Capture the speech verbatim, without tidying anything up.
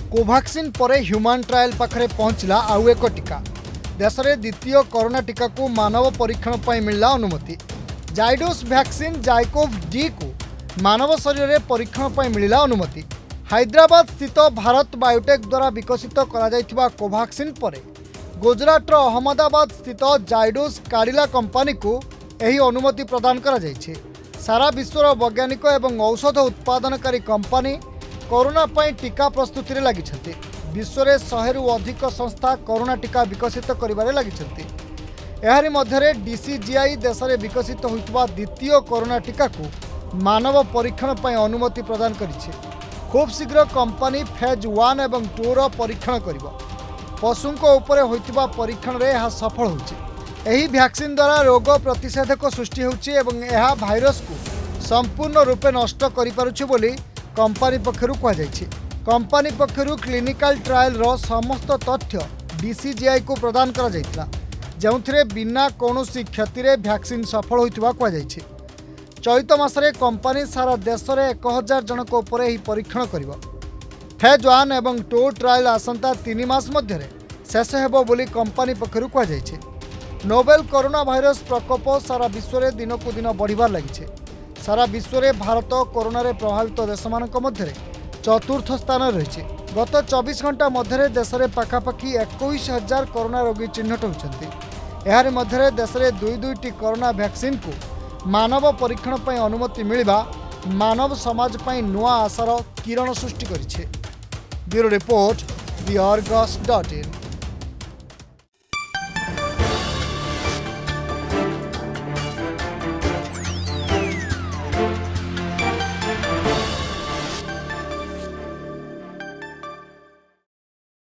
Covaxin परे human trial पाखरे पहुंचला आउ एक टीका। देश में द्वितीय कोरोना टीका को मानव परीक्षण पर मिलला अनुमति। जाइडोस वैक्सीन जाइकोव डी को मानव शरीर में परीक्षण पर मिलला अनुमति। हैदराबाद स्थित भारत बायोटेक द्वारा विकसित करा कोवाक्सिन परे गुजरात अहमदाबाद स्थित जाइडोस काडिला कंपनी को यही अनुमति प्रदान करा जायछि। सारा विश्वर वैज्ञानिक एवं औषध उत्पादनकारी कंपनी कोरोना पई टीका प्रस्तुति रे लागिछन्ति। विश्व रे सौ रु अधिक संस्था कोरोना टीका विकसित करिबारे लागिछन्ति। एहारी मध्यरे डीसीजीआई देश में विकसित होइतबा द्वितीय कोरोना टीका को मानव परीक्षण पई अनुमति प्रदान करिछि। खूब शीघ्र कंपनी फेज वन एवं टू रो परीक्षण करिबो। पशुओं उपरे होइतबा परीक्षण रे यह सफल होछि। एही वैक्सीन द्वारा रोग प्रतिषेधक सृष्टि होछि एवं यह भाइरस को संपूर्ण रूपे नष्ट करि पारुछि बोली कंपनी पक्षरु कहा जायछि। कंपनी पक्षरु क्लिनिकल ट्रायल रो समस्त तथ्य डीसीजीआई को प्रदान करा जायतिला, जेउथिरे बिना कोनोसी क्षति रे वैक्सीन सफल होइतबा कहा जायछि। चैत मासरे कंपनी सारा देश में एक हजार जनक उपरे ही परीक्षण करिबो। फेज वन एवं टू ट्रायल आसंता तीन मास मध्यरे शेष हेबो बोली कंपनी पक्षरु कहा जायछि। नोवेल कोरोना भाइरस प्रकोप सारा विश्व में दिन को दिन बढ़िबार लागिছে। सारा विश्व में भारत कोरोना रे प्रभावित देशमानक मध्यरे चतुर्थ स्थान रही। गत चौबीस घंटा मध्यरे देश में पाखापाखि इक्कीस हजार कोरोना रोगी चिन्हट होती। यार मध्यरे देश में दुई दुईटी कोरोना वैक्सीन को मानव परीक्षण पर अनुमति मिलवा मानव समाज पर नुआ आशार किरण सृष्टि करिছে। Bureau report the Argus dot in.